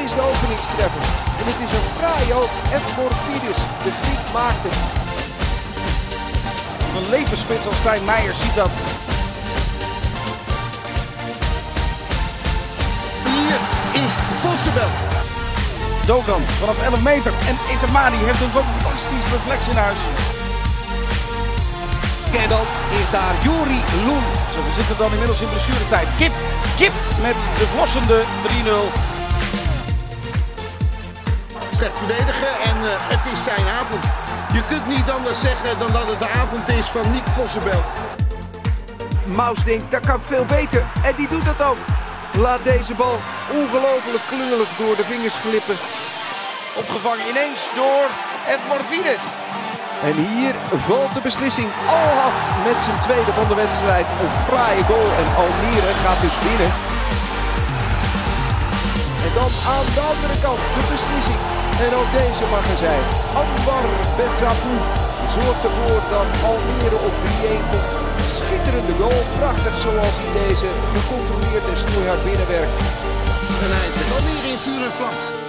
is de openingstreffer. En het is een fraai ook. Morfidis, de Griek, maakt het. Een levensspits als Stijn Meijer ziet dat. Hier is Vossenbelt. Dogan vanaf 11 meter. En Etemadi heeft een fantastisch reflex in huis. En dan is daar Juri Loen. Zo, we zitten dan inmiddels in blessuretijd. Kip met de verlossende 3-0. Slecht verdedigen en het is zijn avond. Je kunt niet anders zeggen dan dat het de avond is van Nick Vossenbelt. Maus denkt, dat kan veel beter. En die doet dat ook. Laat deze bal ongelooflijk klungelig door de vingers glippen. Opgevangen ineens door Morfidis. En hier valt de beslissing. Alhaft met zijn tweede van de wedstrijd. Een fraaie goal en Almere gaat dus winnen. En dan aan de andere kant de beslissing. En ook deze mag er zijn. Anwar Bessapou zorgt ervoor dat Almere op 3-1 komt. Schitterende goal. Prachtig zoals hij deze gecontroleerd en snoeihard binnenwerkt. En hij zit alweer in vuur en vlam.